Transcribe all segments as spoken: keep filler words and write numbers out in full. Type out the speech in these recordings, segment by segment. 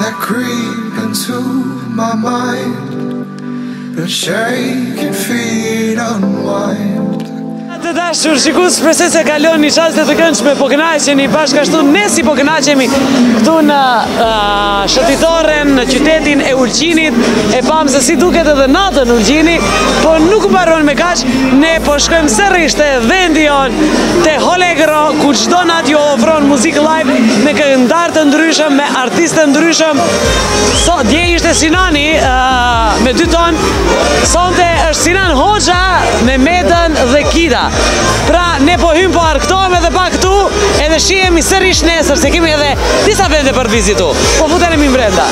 that creep into my mind, that shaking feet unwind. Të dashur shikues, presoj se kaloni çaste të këndshme, po kënaqeni bashkë ne si po kënaqemi këtu në uh, shëtitoren, në qytetin e Ulqinit. E pam se si duket edhe natën Ulqini, po nuk mbaron me kaq. Ne po shkojmë sërish te vendi jon, te Hollegro, ku çdo natë ju ofron muzikë live me këngëtar të ndryshëm, me artistë të ndryshëm. Sot dje ishte Sinani uh, me dy ton, sonte është Sinan Hoxha me Medën dhe Kida. Pra ne po hym po arktohem edhe pak këtu, edhe shihemi sërish nesër se kemi edhe disa vende për vizitu. Po futemi brenda.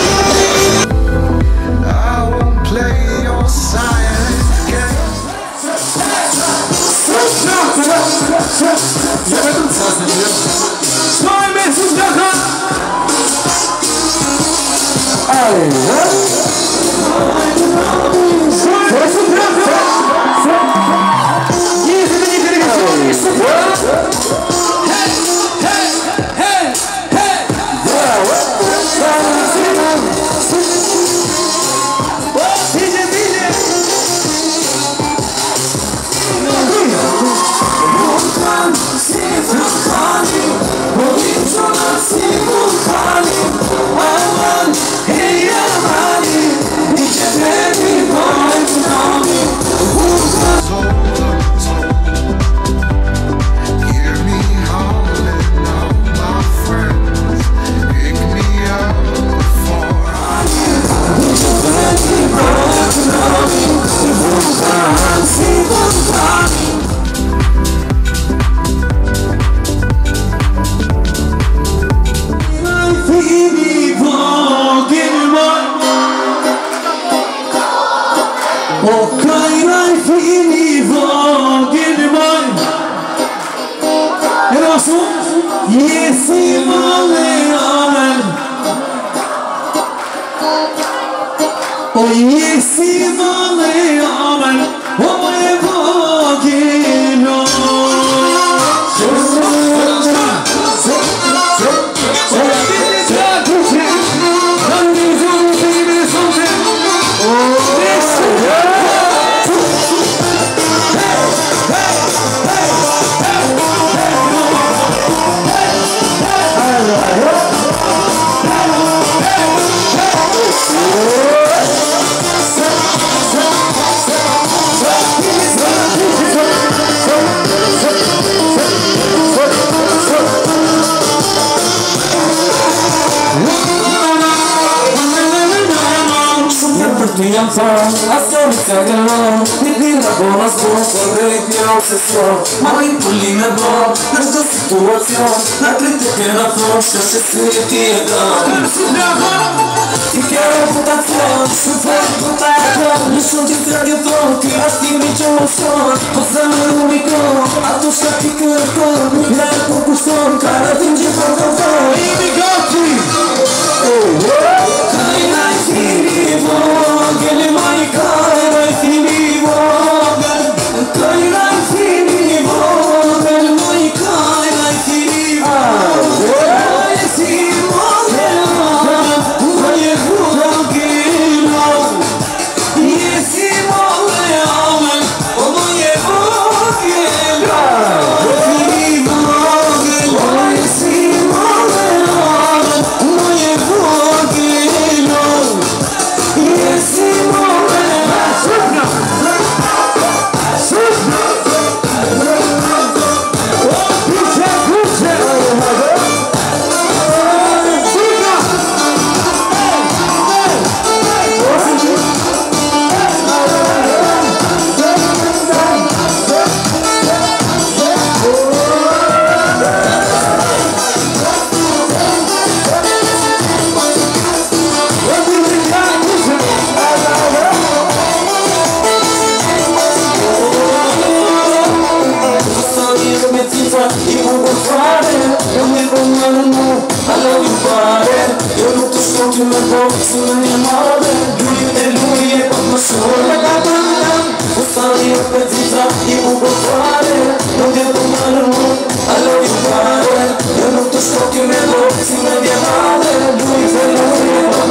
I love you,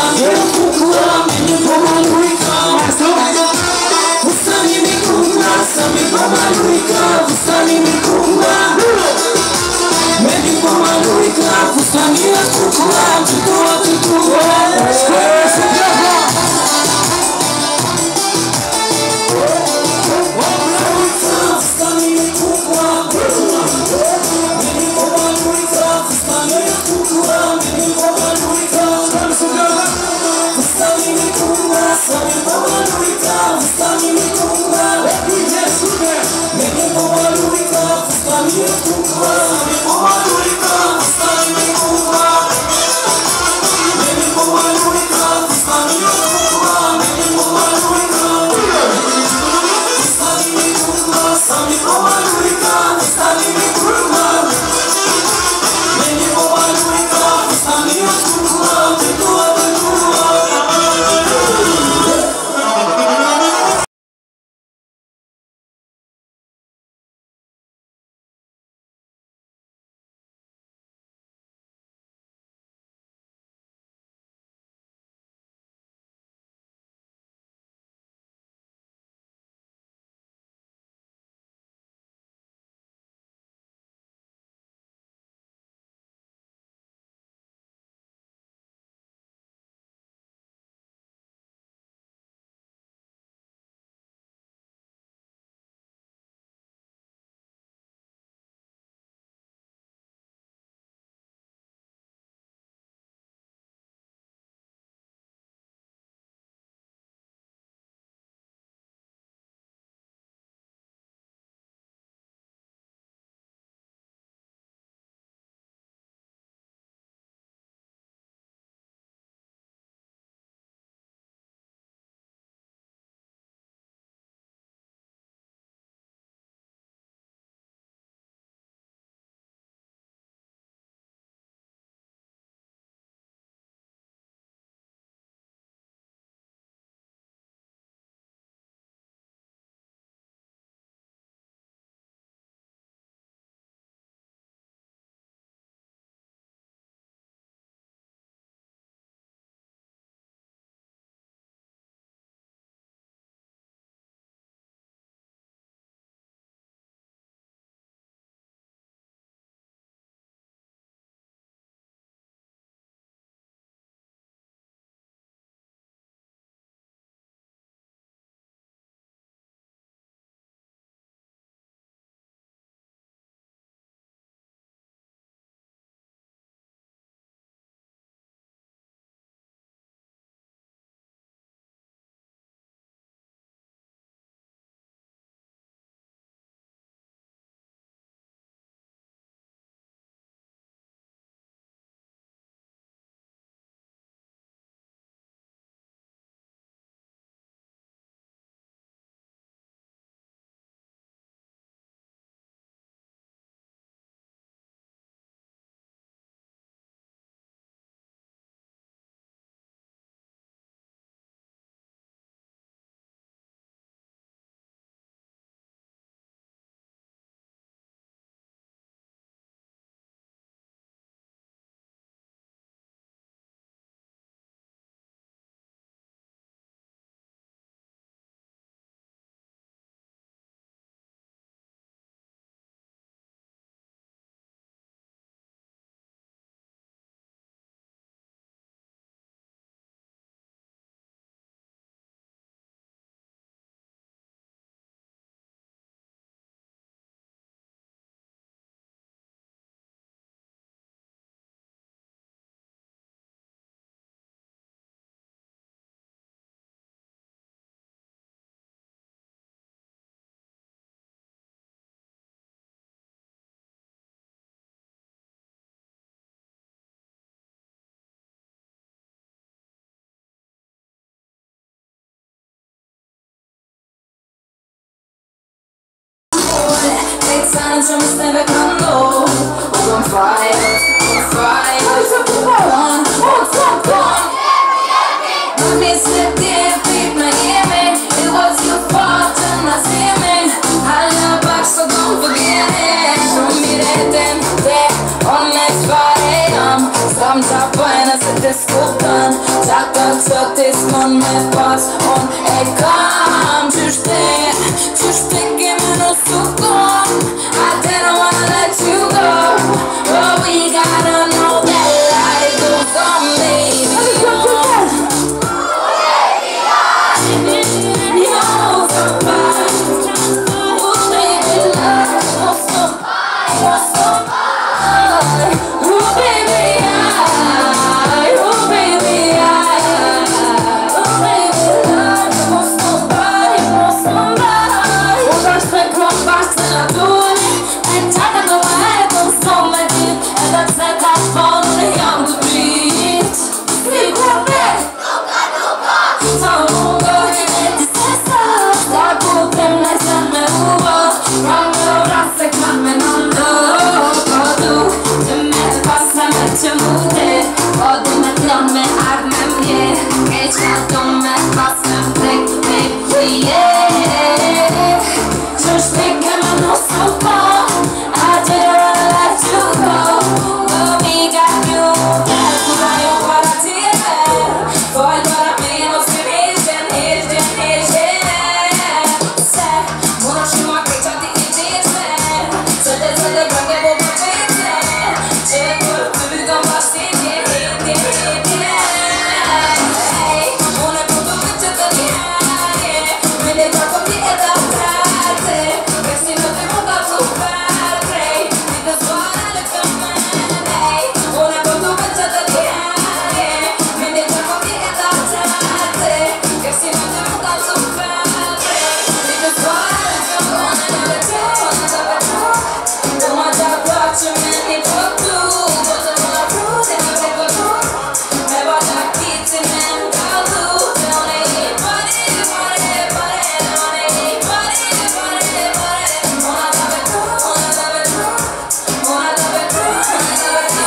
Silence from us never come low. We're on fire, on fire. One, one, one, one. Let me sit there, people hear me. It was your fault and not see me. I love back, so don't forget it. Show me that damn day on next Friday. Um, some top fajna se të skuptan Qaka që të s'mon me pas On e kam Qysh te, qysh te keme në sukon I didn't wanna let you go But we gotta know that life goes on, baby on You're so fine Oh baby love Oh so fine, oh so fine Oh baby I Oh baby I Oh baby love Oh so fine, oh so fine Oh dash me kom bast në natur E qaka do ma e të so me dit Edhe pse ka fall në jam të drit Si ka me Nuka nuka Sa mungo E ti se sa Sa putem në sen me uvo Ra me ora se ka me nëndo Ko du Që me të pasa me që mute Ko du me t'lon me ard me mje E që do me pas me mbrek Baby yeah Qysh te keme në sukon I didn't wanna let you go But we got you back Kura jo para tjene Fojt para me mos të hishten Hishten, hishten Se Muna shuma krej qa ti i gjithme Se te se te brake po po qitme Që kur të bygëm bashkitje Hitje, hitje Hey, mune po të vitë që të njëje Me le tako ti e da prate Kërsi në të muka të prej Ti të zbara në këmen Hey, mune po të vitë që të njëje Me le tako ti e da prate Kërsi në të muka të prej Ti të zbara në këmen Ona në vetë, ona në vetë Do ma qa plak që me një të tu Do të të la pru dhe me të vëllu Me bata kitë me më kallu Dhe one i pare, pare, pare One i pare, pare, pare Ona të vetë, ona të vetë Ona të vetë, ona të vetë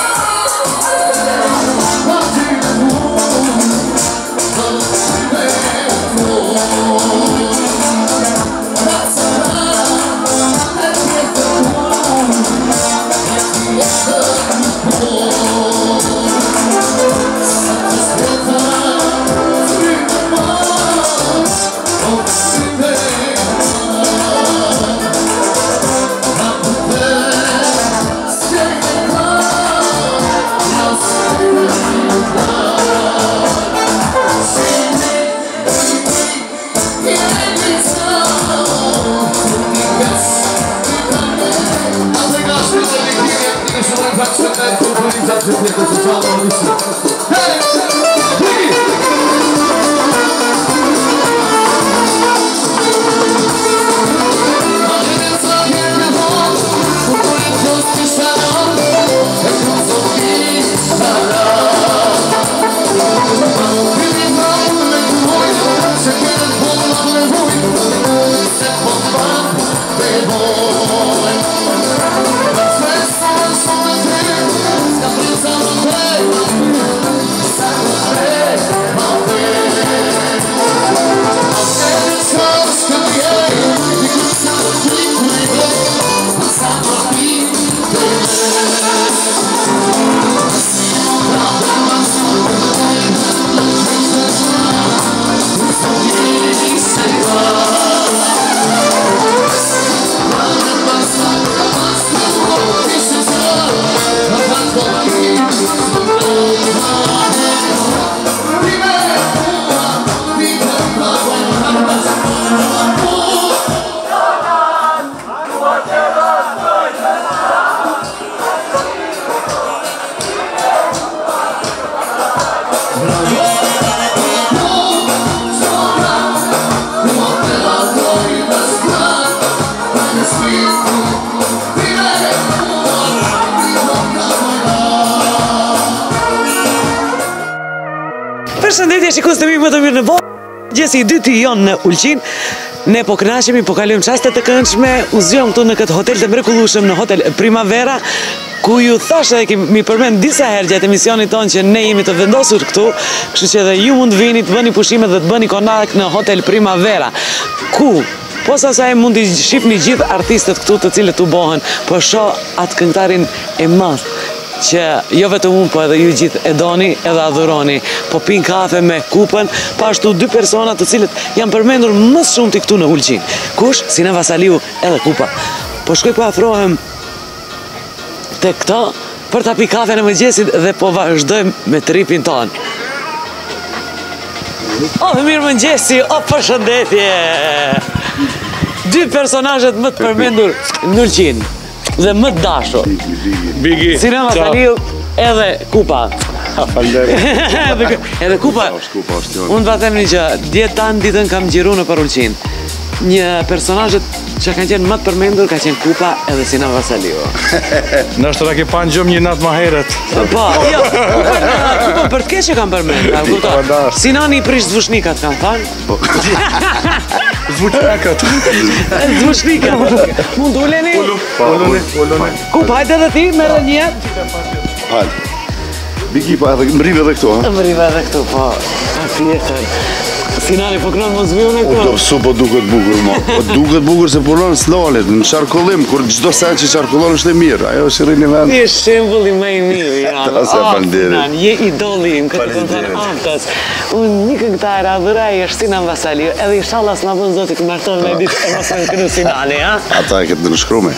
Përshëndetje shikues të mi më të mirë në botë. Gjesi i dyti jonë në Ulqin. Ne po kënaqemi, po kalojmë çaste të këndshme. U zgjom këtu në këtë hotel të mrekullueshëm, në Hotel Primavera, ku ju thashë e kemi përmend disa herë gjatë emisionit tonë që ne jemi të vendosur këtu, kështu që edhe ju mund vini të bëni pushime dhe të bëni konak në Hotel Primavera, ku posa sa e mund të shihni gjithë artistët këtu të cilët u bohen, po shoh atë këngëtarin e madh që jo vetëm unë, po edhe ju gjithë e doni edhe adhuroni, po pin kafe me kupën, pa ashtu dy persona të cilët janë përmendur më shumë të këtu në Ulqin. Kush? Sineva Saliu edhe kupa. Po shkoj po afrohem të këto për ta pi kafe në mëngjesit dhe po vazhdojmë me tripin tonë. O, dhe mirë mëngjesi, o përshëndetje! Dy personazhet më të përmendur në Ulqin dhe më të dashur. Bigi. Sineva Saliu edhe kupa. edhe, edhe kupa. Unë va them një që djetë tanë ditën kam gjiru në për Ulqin. Një personazhet që kanë qenë më të përmendur ka qenë kupa edhe Sineva Saliu. Nështë të ke pa në gjëmë një natë ma heret. Po, jo, kupën për të keqe kam përmendur. Sinani i prish zvushnikat kanë thanë. Zvushnikat. Zvushnikat. Mund uleni? Ulluni. Kupa, hajde edhe ti, merë një jetë. Hajde. Bigi, pa edhe më rive edhe këtu, ha? Më rive edhe këtu, po. A fjetër. Sinani, po kënon më zvion e O, këtu. do su po duket bukur, mo. Po duket bukur se punon s'lalet, në qarkullim, kur gjdo sen që qarkullon është e mirë. Ajo është rrinë i vend. Ti je shembulli më i mirë, Jan. Ta se faleminderit. Sinan, je idoli im këtë kontan aftës. Unë një këngëtar adhuraj është Sineva Saliu, edhe inshallah s'na bën Zoti të marton me ditë e mos më kënu Sinani, ha? Ata e këtë nëshkrume.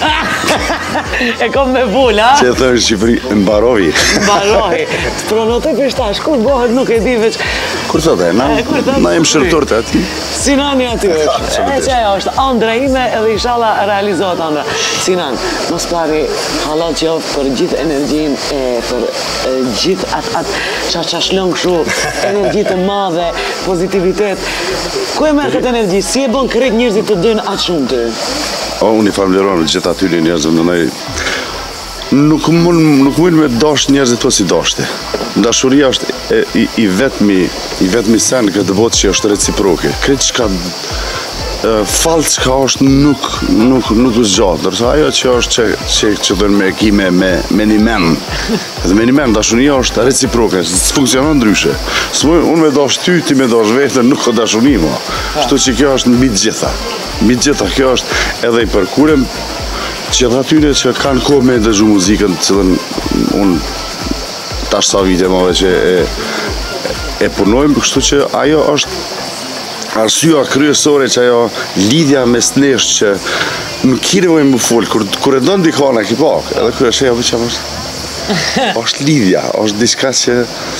E kom me bull, ha? Që e thërë Shqipëri, mbarohi. Mbarohi. Të pronotoj për shtash, kur bëhet nuk e di veç. Kur të dhe, na, E, kur të- na jem shërtor të ati. Sinani aty është. E që ajo është ëndra ime edhe inshallah realizohet ëndra. Sinan, mos pari halal qof për gjithë energjinë e për e, gjithë atë atë qa qa shlon kështu, energji të madhe, pozitivitet. Ku e merr këtë energji? Si e bën krejt njerëzit të dënë atë shumë ty? O, unë i familjeron gjithë aty njerëzëm në nëj. Nuk mund nuk mund me dash njerëzit po si dashte. Dashuria është e, i, i vetmi i vetmi sen këtë botë që është reciproke. Këtë çka fallë çka është nuk nuk nuk është gjatë. Ndërsa ajo që është që që që do me kime me me një mend. Dhe me një mend dashuria është reciproke, funksionon ndryshe. S'moj unë me dash ty, ti me dash vetën, nuk ka dashuri mo. Kështu që kjo është mbi të gjitha. Mbi të gjitha kjo është edhe i përkurem që dhe atyre që kanë kohë me dëgju muzikën, cilën unë tash sa vite më që e, e punojmë, kështu që ajo është arsyeja kryesore që ajo lidhja mes nesh që nuk kire më më full, kur, kur e do ndikona ki pak, edhe kërë është e javë që është, është lidhja, është diçka që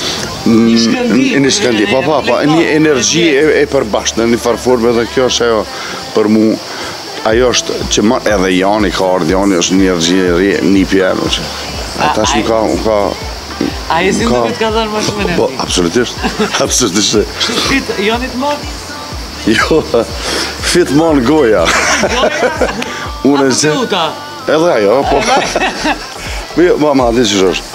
një shkëndim, pa pa pa, një energji e, e përbashkë, në një farforme dhe kjo është ajo për mu. Ajo është që ma, edhe Jani ka ardhë, Jani është një energji e re, një pjerë, që ata është më ka, më ka, A e si nuk ka dhënë më shumë energji? po, absolutisht, absolutisht. Fit, Jonit më? Jo, fit mon goja. Unë e zë, Apo edhe ajo, po. Jo, ma, ma, dhe që është.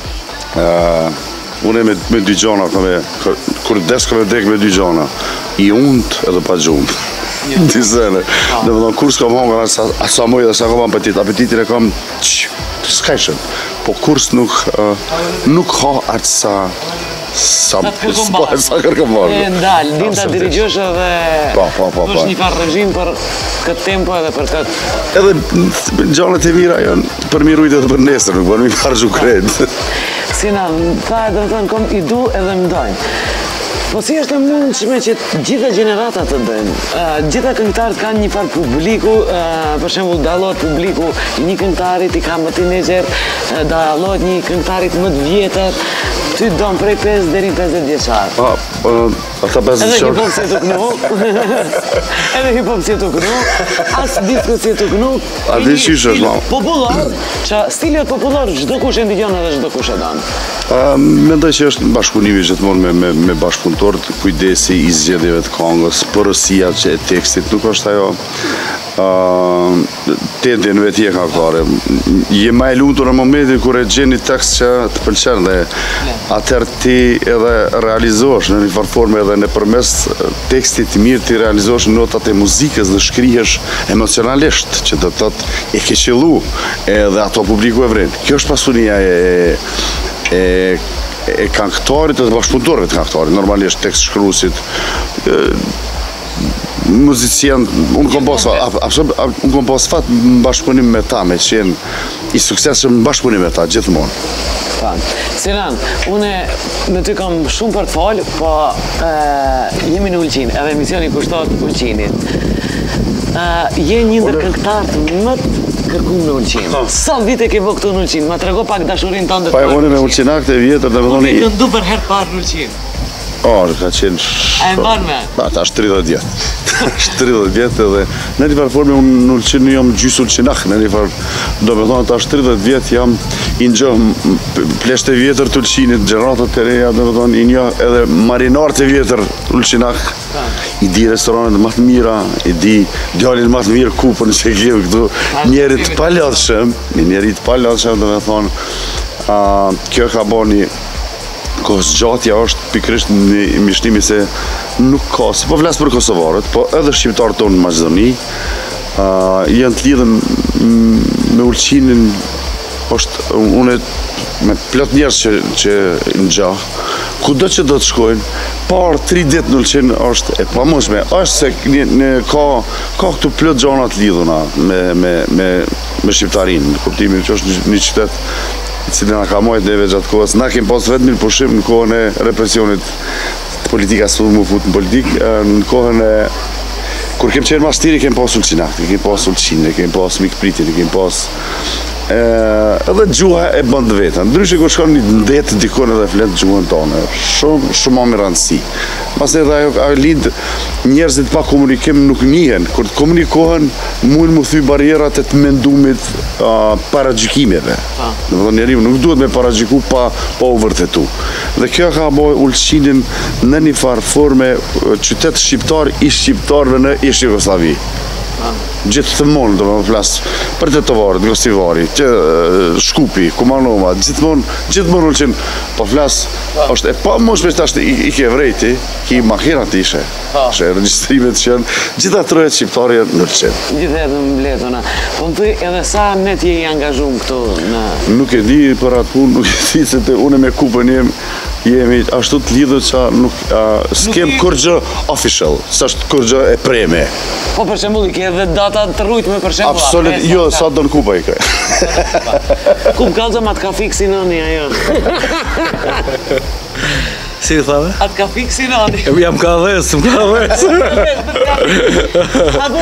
Uh, unë e me, me dy gjona, ka me, kur des ka me dek me dy gjona, i unt edhe pa gjumë. Ti zene. Dhe më thonë, kur s'kam hongër, asa, asa moj dhe sa kam apetit, apetitin e kam, s'kajshën. Po kurs nuk, uh, nuk ha atë sa, sa, Sa të kërkon sa, bashkë. sa kërkon bashkë. E ndalë, din të dirigjosh edhe Po, po, po, po. është një farë regjim për këtë tempo edhe për këtë. Edhe gjanët e mira janë për mirujt edhe për nesër, nuk për mi parë gju kretë. Sina, tha e dhe të thënë, kom i du edhe më dojnë. Po si është e mundshme që gjitha gjeneratat të dëjnë? Uh, gjitha këngëtarët kanë një farë publiku, uh, për shembull dallohet publiku i një këngëtarit i ka më teenager, uh, dallohet një këngëtarit më të vjetër, ty don prej pesë deri në pesëdhjetë vjeçar. Pa, ata pesë Edhe qërë. hip-hop si të kënu, edhe hip-hop si të kënu, as disco si të kënu. A di qysh është, ma? Popullor, që stilet popullor, çdo kush e ndikjon edhe çdo kush e don. Uh, Mendoj që është bashkëpunimi gjithmonë me, me, me bashkëpunëtorët, kujdesi i zgjedhjeve të këngës, porosia që e tekstit, nuk është ajo uh, tenti në veti e këngëtare. Je ma e lumtur në momentin kur e gjen një tekst që të pëlqen dhe atëherë ti edhe realizosh në një farë forme edhe nëpërmes tekstit të mirë ti realizosh notat e muzikës dhe shkrihesh emocionalisht, që do të thotë e ke qellu edhe ato publiku e vren. Kjo është pasunia e e e këngëtarit dhe bashkëpunëtorëve të këngëtarit, normalisht tekst shkruesit, muzicien, unë kom pas unë kom pas fat në bashkëpunim me ta, me qenë i suksesshëm në bashkëpunim me ta, gjithmonë. Sinan, une me ty kam shumë për të falë, po jemi në Ulqin, edhe emisioni kushtohet Ulqinit. Je një ndër këngëtarët më të kërkuar në Ulqin. Sa vite ke vë këtu në Ulqin? Ma trego pak dashurinë tënde. Pa unë me Ulqinakët e vjetër, domethënë. Unë këndu për herë parë në Ulqin. O, ka qenë... A e mban me? Ba, ta është tridhjetë vjetë. është tridhjetë vjetë edhe... Në një farë forme unë në Ulqin jam gjysë Ulqinak, në një farë... Do me thonë, ta është tridhjetë vjetë jam i njoh pleshtë e vjetër të Ulqinit, gjeneratët të reja, do me thonë, i njoh edhe marinarët e vjetër Ulqinak. I di restoranet më të mira, i di djalin më të mirë kupën që gjev këtu. Njerit palodhshëm, njerit palodhshëm, do me thonë, kjo ka bo një kohës gjatja është pikrisht një mishtimi se nuk ka, si po flasë për Kosovarët, po edhe shqiptarët tonë në Maqedoni, janë të lidhën me Ulqinin, është unë me plot njerëz që, që në gjah, kudo që do të shkojnë, parë tri ditë në Ulqin është e pamundsme, është se një, një, ka, ka këtu plot gjana të lidhuna me, me, me, me shqiptarin, në kuptimin që është një qytet i cili na ka mojt neve gjatë kohës. Na kemi pas vetëm një pushim në kohën e represionit politika, së mu fut në politik, në kohën e kur kem qenë mastiri, kem pas Ulqinakët, kem pas Ulqinë, kem pas Mikpritin, kem pas edhe gjuha e bënd vetën. Ndryshe kur shkon një ndetë dikon edhe flet gjuhën tonë, shumë shumë më rëndësi. Pastaj edhe ajo ajo lind njerëzit pa komunikim nuk njihen. Kur të komunikohen, mund mu thy barrierat e të mendumit uh, para gjykimeve. Do të thonë njeriu nuk duhet me paragjyku pa pa u vërtetu. Dhe kjo ka bërë Ulqinin në një farë forme qytet shqiptar i shqiptarëve në ish Jugosllavi. Gjithë të monë, do me flasë për të tovarët, Gostivari, Shkupi, Kumanova, gjithmonë, gjithmonë Ulqin, po flasë, është e pa moshme që ashtë i ke vrejti, ki makinat ishe, që registrimet që janë, gjitha trojet shqiptarje në Ulqin. Gjithë edhe më bletona, po më thuj edhe sa net je i angazhum këtu në... Nuk e di për atë punë, nuk e di se të une me kupën jem, jemi ashtu të lidhët që nuk, s'kem kur gjë official, s'ashtë kur gjë e preme. Po për shembull, i ke edhe data të rrujtme për shembull? Absolut, jo, sa do në kupa i kaj. Kup kalzo ma të ka fiksi nëni ajo. Si i thave? Atë ka fiksi nëni. Jam ka dhes, më ka dhes. Apo,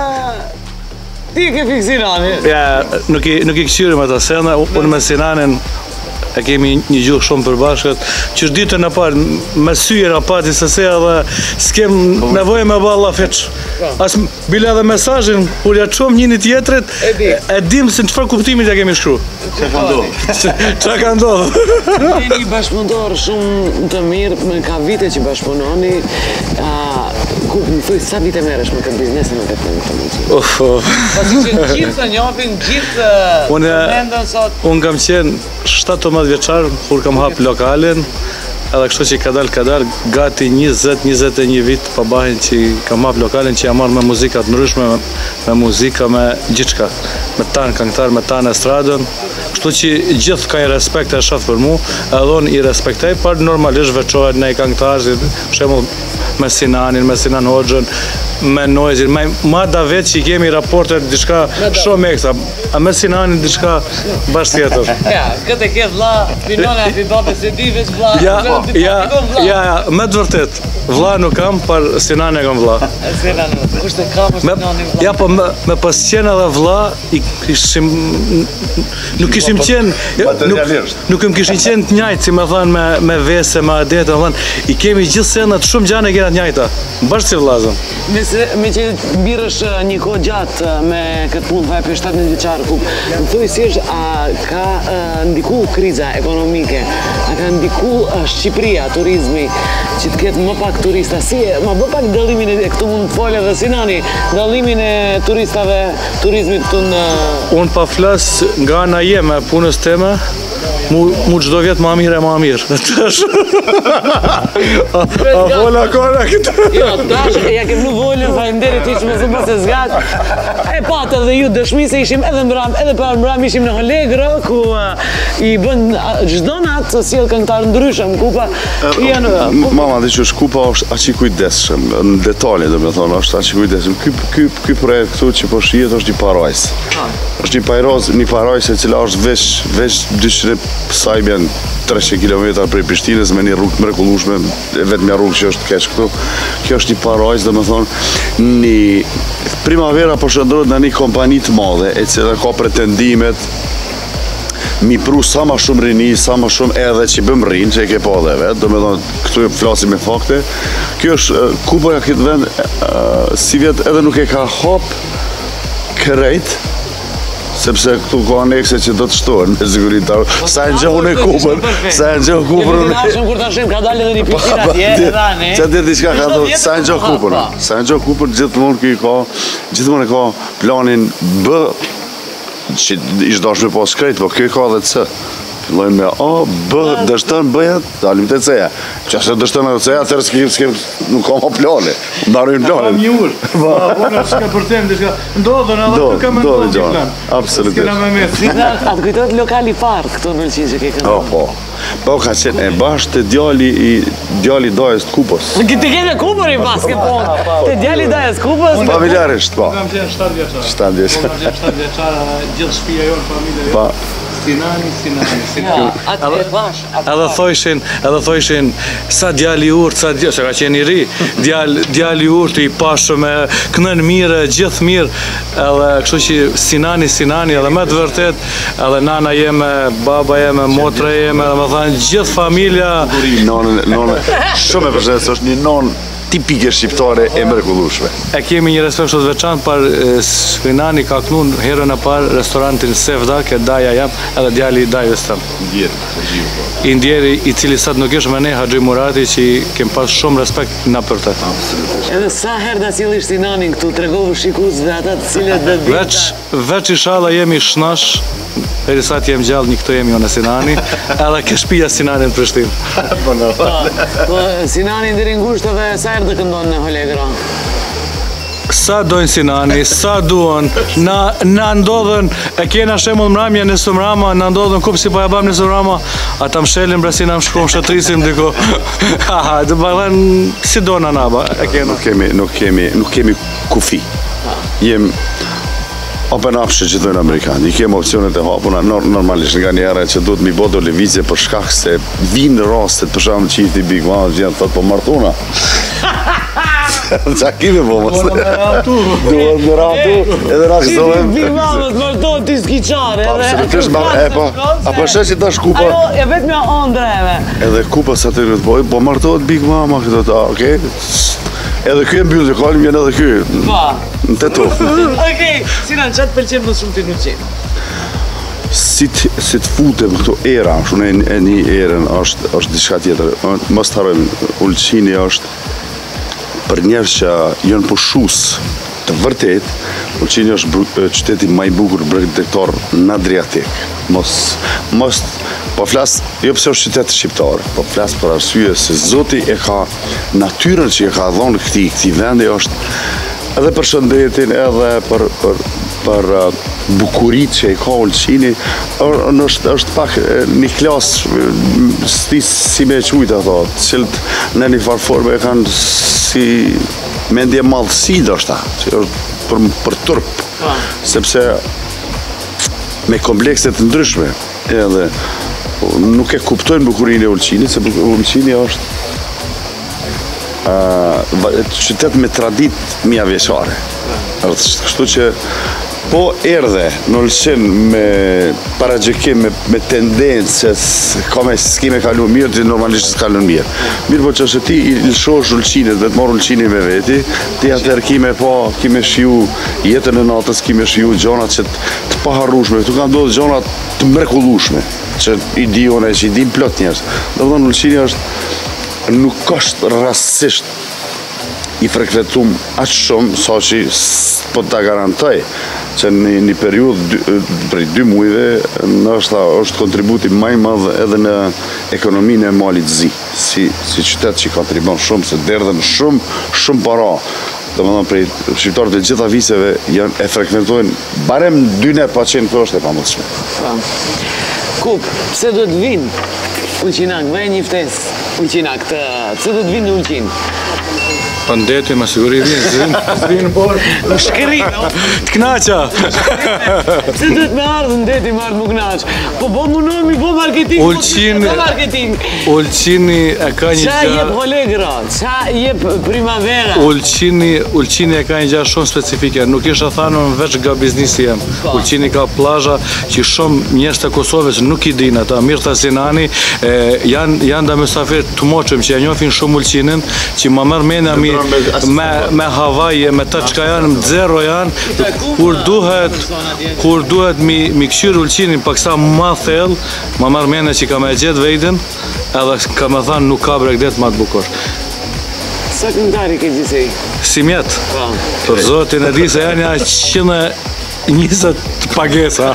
ti ke fiksi nëni? Ja, nuk i këqyrim ata sena, unë me Sinanin e kemi një gjuhë shumë përbashkët, që është ditën e parë, me syje në pati sëse edhe s'kem nevojë me balla feq. As bile edhe mesazhin, kur ja çom njëri tjetrit, e dim se në çfarë kuptimi ja kemi shkruar. Çfarë ka ndodhur? Çfarë ka ndodhur? Jeni bashkëpunëtor shumë të mirë, me ka vite që bashkëpunoni. Ku më thuj, sa vite merresh me këtë biznesin në këtë moment? Uf. Pasi që gjithë të njohin, gjithë mendon sot. Unë kam qenë shtatëmbëdhjetë vjeçar kur kam hap lokalin, edhe kështu që ka dal ka dal gati njëzet njëzet e një vit pa bahin që kam hap lokalin që jam marrë me muzika të ndryshme, me, me muzika, me gjithçka, me tanë këngëtar, me tanë estradën, kështu që gjithë kanë respekt e shoh për mua, edhe unë i respektoj, por normalisht veçohet në këngëtarë, për shembull me Sinanin, me Sinan Hoxhën, me Noizin, me Mada vetë që i kemi raportet diçka shumë ekstra, a me Sinanin diçka bash tjetër. Ja, këtë e ke vlla, pinone aty babë se di veç vlla. Ja, ja, ja, me të vërtet, vlla nuk kam, por Sinan e kam vlla. Sinan, kush të ka me Sinanin vlla? Ja, po me, me pas qenë edhe vlla, i kishim, nuk kishim qenë, nuk, nuk im kishin qenë të njëjtë, si me thënë me, me Vese, me Adete, me thënë, i kemi gjithë senat, shumë gjane kena të njëjta, bashkë si vllazëm. Me që mbirësh një kohë gjatë me këtë punë, vaj për shtatëdhjetë vjeçar, ku më thuj si është, a ka ndiku kriza ekonomike, a ka ndiku Shqipëria, turizmi, që të ketë më pak turista, si e, ma bë pak dallimin e këtu mund të folë edhe Sinani, dallimin e turistave, turizmit këtu në... Unë pa flas nga ana jeme, punës teme, mu, mu çdo vjet më mirë e më mirë. A vola kona këtë. Jo, tash e ja kem nuk volën, faleminderit hiç mos u mos e zgat. E patë edhe ju dëshmi se ishim edhe mbram, edhe para mbram ishim në Allegro ku uh, i bën uh, çdo natë sjell këngëtar ndryshëm kupa. Janë Mama dhe që shkupa është aq i kujdesshëm, në detale domethënë është aq i kujdesshëm. Ky ky ky projekt këtu që po shihet është një parajs. Është një parajs, një parajs e cila është veç veç dyshim sa i bën trecento kilometra prej Prishtinës me një rrugë mrekullueshme, vetëm rrugë që është keq këtu. Kjo është një parajs, domethënë një Primavera po shndrohet në një kompani të madhe e cila ka pretendimet mi pru sa ma shumë rini, sa ma shumë edhe që bëm rinë, që e ke pa dhe vetë, do me thonë, këtu flasim me fakte. Kjo është kupoja këtë vend, uh, si vjetë edhe nuk e ka hap kërejt, sepse këtu ka anekse që do të shtohen, me siguritar. Sa e nxohën e kupën, sa e nxohën kupën. Ne nashëm kur tashim ka dalë edhe një pishinë atje, tani. Çfarë ditë diçka ka thonë, sa e nxohën kupën. Sa e nxohën kupën gjithmonë ky ka, gjithmonë ka planin B që ishtë dashme pas krejt, po kjo ka dhe C. Fillojnë me A, B, dështën B-ja, dalim të C-ja. Që asë dështën e C-ja, atërë s'kem, nuk ka ma plane. Ndarujnë plane. Kam njur, po në shka për tem, dishka, ndodhën, edhe të kam ndodhën një plan. Absolutisht. Atë kujtojt lokali park këtu në Ulqinë që ke këndon. O, po. Po ka qenë e bashkë të djali i djali dajës të Kupës. Ti ke me Kupën i pas ke punë. Te djali dajës Kupës. Familjarisht, po. Kam qenë shtatë vjeçar. shtatë vjeçar. Kam qenë shtatë vjeçar, gjithë shtëpia jonë, familja Pa. jonë. Sinani, Sinani, Ja, Sinani. atë e bash. Edhe thojshin, edhe thojshin sa djali i urt, sa djali, se ka qenë i ri, djali djali i urt i pashëm me kënën mirë, gjithë mirë, edhe kështu që Sinani, Sinani, edhe me të vërtet, edhe nana jeme, baba jeme, motra jeme, edhe më thanë gjithë familja. Nonën, nonën, shumë e përshëndes, është një nonë tipike shqiptare e mrekullueshme. E kemi një respekt shumë të veçantë par Sinani ka knun herën e parë restorantin Sevda, ke daja jam, edhe djali i dajës tëm. I ndjeri i cili sot nuk është me ne Haxhi Murati që kem pas shumë respekt na për të. Edhe sa herë da sillish Sinanin këtu, tregovu shikuesve ata të cilët do të Veç, veç inshallah jemi shnash, derisa të jem gjallë një këto jemi unë Sinani, edhe ke shtëpia Sinani në Prishtinë. Po Sinani deri ngushtave sa herë do këndon në Allegro? Sa dojnë Sinani, sa duan, na, na ndodhen, e kena shembull mramja në Sumrama, na ndodhen kup si pa ja bam në Sumrama, ata mshelin bre si na shkon shëtrisim diku. Haha, do bëhen si do na naba, e kena. Nuk kemi, nuk kemi, nuk kemi kufi. Jem open option që thënë Amerikanë. I kemi opcionet e hapuna normalisht nga një herë që duhet mi bë do lëvizje për shkak se vinë rastet për shkak të çifti Big Mama vjen thotë po martuna. Qa kime po mos? Duhet me ratu. Duhet me ratu, edhe na gëzohem. Big Mama të martohet ti skiçare. Absolutisht, e po, apo shesh që tash kupa. Ajo e vetëm ëndreve. Edhe kupa sa të rrit po, po martohet Big Mama këto ta, okay? Edhe ky e mbyll, kalim vjen edhe ky. Po. Në tetu. Okej, Sinan çat pëlqen më shumë ti në Ulqinë? Si të, si të futem këto era, shumë e një erën është është diçka tjetër. Mos harrojmë, Ulqini është për njerëz që janë pushues të vërtet, Ulqini është qyteti më i bukur bregdetor në Adriatik. Mos mos po flas jo pse është qytet shqiptar, po flas për arsye se Zoti e ka natyrën që e ka dhënë këtij këtij vendi është edhe për shëndetin, edhe për për për uh, bukuritë që i ka Ulqini, është është pak një klasë si si me quajtë ato, të cilët në një farë forme e kanë si mendje madhësi ndoshta, që është për për turp, sepse me komplekse të ndryshme, edhe nuk e kuptojnë bukurinë e Ulqinit, se Ulqini është uh, qytet me traditë mijavjeçare. Kështu që po erdhe në Ulqin me paragjykim, me, me tendencë se ka me s'kime kalu mirë, ti normalisht s'kalu mirë. Mirë po që është ti i lëshosh Ulqinit dhe të marrë Ulqinin me veti, ti atër kime po, kime shiu jetën e natës, kime shiu gjonat që të paharrushme, këtu kanë ndodhur gjonat të mrekullueshme, që i dione, që i din plot njerëz. Do të thonë Ulqini është, nuk është rastësisht i frekventum aq shumë, sa që po ta garantoj që në një periudhë prej dy muajve ndoshta është kontributi më i madh edhe në ekonominë e Malit Zi, si si qytet që kontribon shumë, se derdhen shumë, shumë para. Domethënë prej shqiptarët e gjitha viseve janë e frekventojnë barem dy net pa qenë kjo është e pamundshme. Kup, pse do të vinë Ulqinak, me një ftesë Ulqinak, të, pse do të vinë në Ulqin? Pa ndeti, me siguri vinë, vinë por. Në shkri, no? Të knaqa. Pse do të me ardhë ndeti me ardhë më knaq? Po bo më nëmi, bo marketing, Ulqin, bo marketing. Ulqini e ka një qa gjë... jep Allegra, qa jep Primavera? Ulqini, Ulqini e ka një gjë shumë specifike, nuk isha thanu në veç nga biznisi jem. Ulqini ka plazha që shumë njerëz të Kosovës nuk i dinë ata. Mirta Sinani e, janë janë da mysafir të moqëm që ja njohin shumë Ulqinin, që më merr mendja mi me me Havaje, me ta çka janë zero janë, kur duhet kur duhet mi mi këshyr Ulqinin paksa më thellë, më merr mendja që ka më gjet vetën, edhe ka më thënë nuk ka bregdet më të bukur. Sa këngëtari ke gjithsej? Si mjet. Për zotin e di se janë ja njëqind e njëzet pagesa.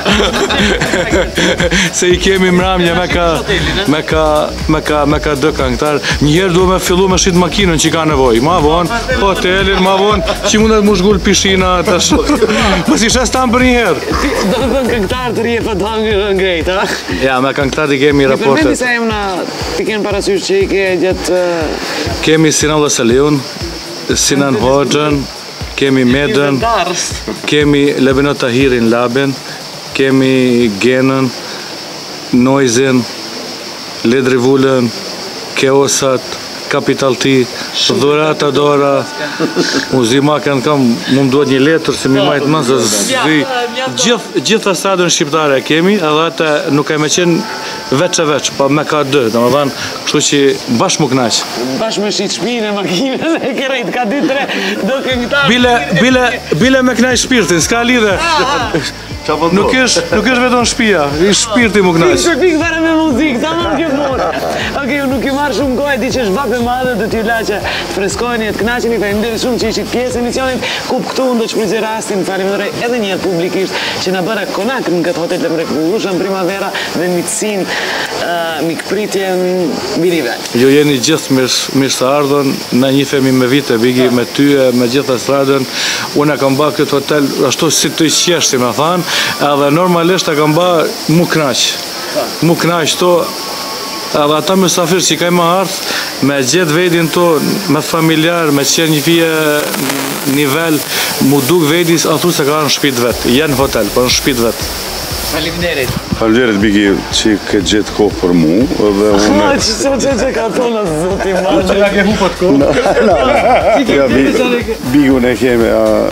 Se i kemi mramje me ka me ka me ka me ka dë këngëtar. Njëherë duhet me fillu me shit makinën që ka nevojë. Ma vonë hotelin, ma vonë që mundet mu shgull pishina tash. Mos i shes tam për një herë. Do të thënë këngëtar të rje pa të hangër ngrejt, a? Ja, me këngëtar i kemi raportet. Përmeni sa jem na ti kenë parasysh që i ke gjatë... Kemi Sinan Lësaliun, Sinan Hoxhën, kemi Medën, kemi Lebenot Tahirin Laben, kemi Genën, Noizin, Ledri Vullën, Keosat, Kapital T, Dhurata Dora, Uzima kanë kam, mu më duhet një letër se mi majtë më se zvi. Gjitha stradën shqiptare kemi, edhe atë nuk e me qenë veç e veç, pa me ka dë, dhe më dhanë, kështu që bashkë më knaqë. Bashkë me shqit shpine, makinën e kërejt, ka dy tre, do këngëtar... Bile, bile, bile me knaqë shpirtin, s'ka lidhe. Nuk ish, nuk ish vetëm shtëpia, ish shpirti më knaq. Ish shpirti fare me muzikë, ta më kjo punë. Okej, unë nuk i marr shumë kohë, di që është vape madhe, do t'ju la që të freskoheni, të kënaqeni, faleminderit shumë që ishit pjesë e emisionit. Kup këtu unë do të shfrytëzoj rastin, faleminderoj edhe një herë publikisht që na bëra konak në këtë hotel të mrekullueshëm Primavera dhe miqësinë, uh, mikpritjen vinive. Ju jeni gjithë mirë të ardhën, na njihemi me vite, Bigi, me ty, me gjithë stradën. Unë kam bërë këtë hotel ashtu si të qeshti, më thanë. Edhe normalisht e kam ba mu knaq, mu knaq to, edhe ata mysafir që ka më ardhë, me gjithë vedin to, me familjar, me qenë një fije nivel, mu duk vedis, a thu se ka në shpit vetë, janë hotel, për në shpit vetë. Faleminderit. Faleminderit Bigi që ke gjetë kohë për mu, dhe unë... Ha, që që që që ka tonë zoti marrë. Që nga ke hu për kohë? Bigi unë e kemi,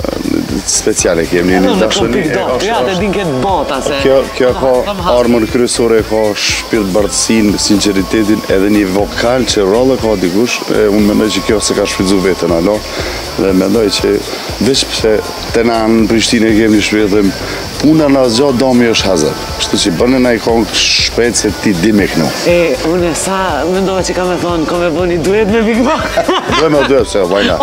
speciale kemi një dashëni. Ja, të din këtë bota se... Kjo ka armën kryesore, ka shpirt bardësin, sinceritetin, edhe një vokal që rolle ka dikush, unë mendoj që kjo se ka shfrytzu vetën, alo, dhe mendoj që veç pse të na në Prishtinë kemi një shpirtëm, puna në zgjatë domi është hazër. Kështu që bënë na i kongë shpejt se ti di me kënu. E, unë e sa, mendova që ka me thonë, ka me bëni duet me Big Mac. Duet me duet, se vajna.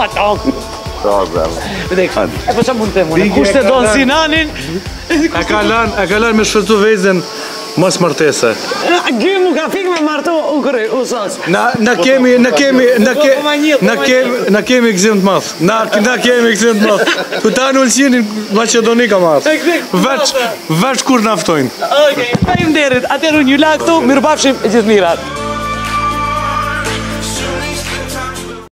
E po që mund të mune, kushte do në Sinanin? E ka lanë me shfrytzu vezën mos martese. Gjë mu ka fik me martu u kërë, u sos. Na kemi, na kemi, na kemi, na kemi, na kemi gëzim të madh. Na na kemi gëzim të madh. Tu ta në Ulqinin Maqedoni ka marrë. Veç, veç kur na ftojnë. Okej, faleminderit. Atëherë unë ju la këtu, mirupafshim e gjithë mirat.